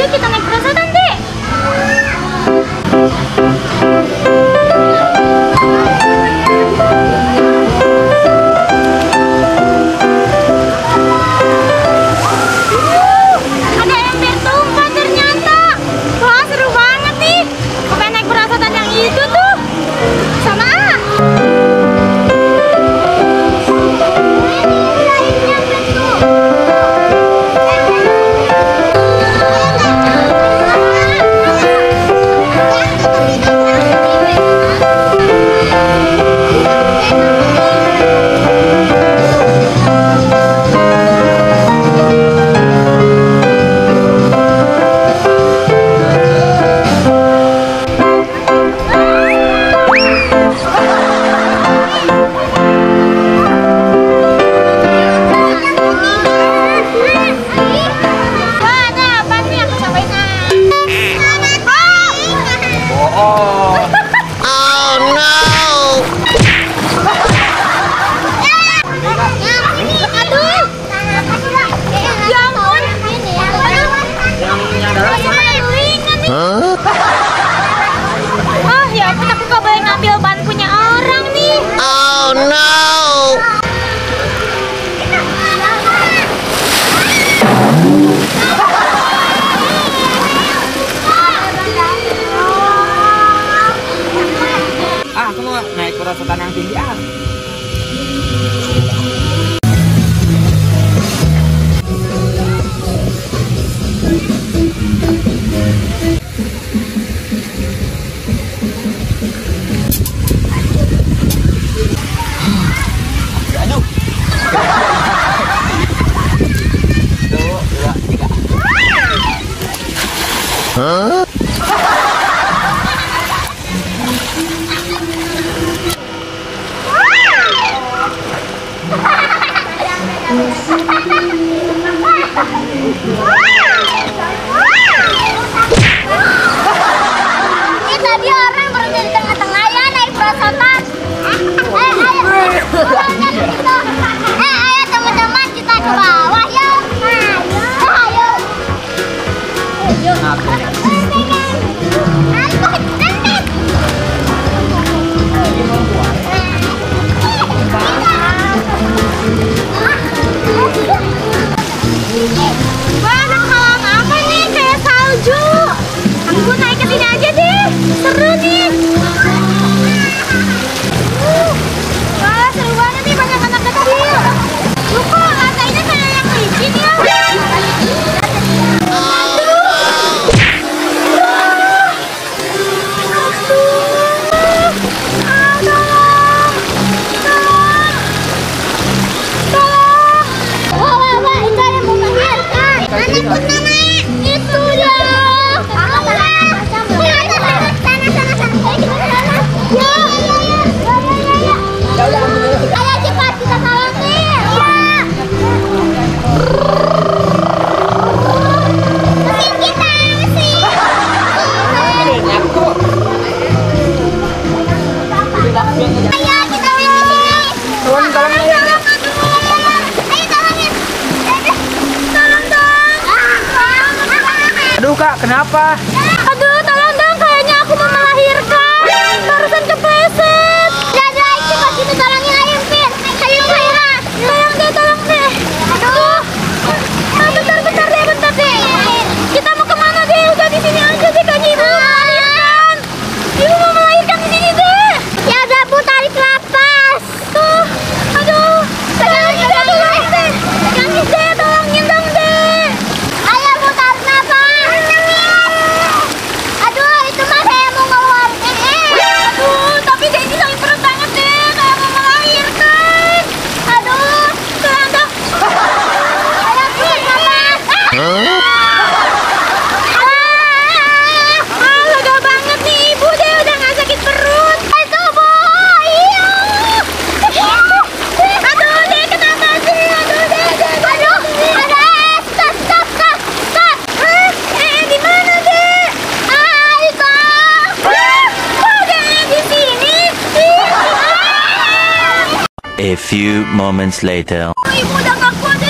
kita naik perosotan, Dek. Ada ember tumpah ternyata. Wah, seru banget nih. Aku pengen naik perosotan yang itu tuh. Sama A. Oh ya ampun, aku gak boleh ngambil ban punya orang nih. Oh no. Aku mau naik perosotan yang tinggi Aduh. 1, 2, 3. Hah? Ini tadi orang baru di tengah-tengah ya naik perosotan. Ayo teman-teman kita ke bawah yuk. Ayo. Wah, ada kolam apa nih? Kayak salju. Aku naik ke sini aja deh. Seru nih. Wah, seru banget nih, banyak anak kecil. Loh, kok lantainya kayak yang licin ya? Itu dia. Ayo cepat kita salamin. Mesin kita, mesin. Ayo kita main di sini. Tolong ya. Ayo tolongin. Tolong dong. Aduh kak, kenapa? Aduh, tolong dong, kayaknya aku mau melahirkan. Barusan kepleset. Dadah, cepat kita tolongin ayo, Vin. Ayo, Kaira. Tolong deh. Aduh. Bentar deh. Kita mau kemana deh? Udah di sini aja deh, kan Ibu mau melahirkan. Ibu mau melahirkan di sini deh. Ya udah, Bu, tarik nafas. Tuh. Aduh. Pegangin deh. Tolongin dong deh. Ayo, Bu, tarik nafas. Aduh, itu mah saya mau ngeluarin. Aduh, tapi Denny sakit perut banget deh, kayak mau melahirkan. Aduh, tolong dong. Ayo, Vin, nafas. Lega banget nih, Ibu deh udah nggak sakit perut. Itu, Bu. Iya. Aduh, deh kenapa sih? Aduh, deh. Aduh, stop. Di mana deh? Ibu. Kok Deh di sini? A few moments later. Ibu udah nggak kuat deh.